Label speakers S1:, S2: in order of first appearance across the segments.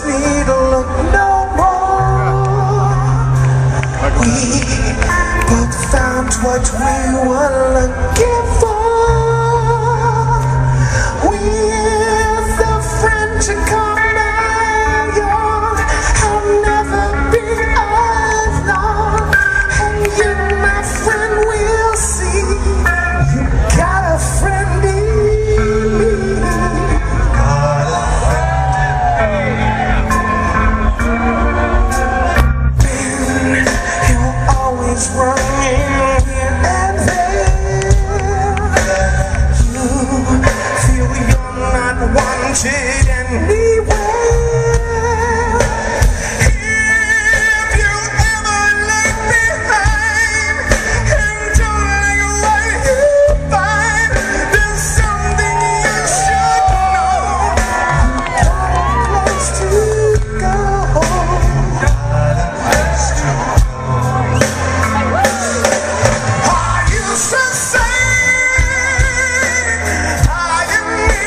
S1: need to look no more. We both found what we were looking for. With a friend to call my own, I'll never be alone. And you, my friend, will see you got a friend in me. Got a friend. Ben, you're always running here and there. You feel you're not wanted anywhere. If you ever look behind and don't like what you find, there's something you should know. You got a place to go. Got a place to go. I used to say I am me.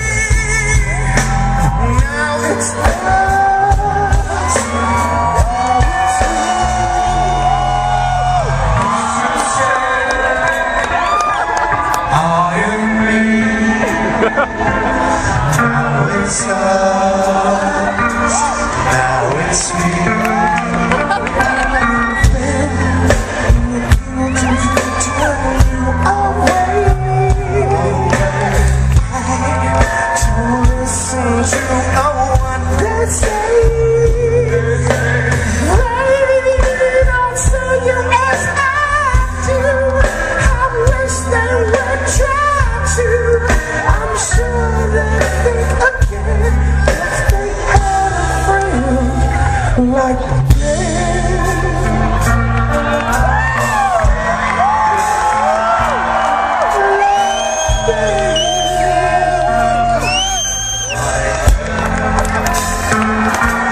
S1: Now it's us. I am me. Now it's us. Now it's me. Don't listen to what they say. They don't say you as I do. I wish they would try to. I'm sure they think again if they had a friend like me.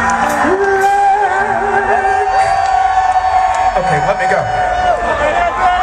S1: Okay, let me go.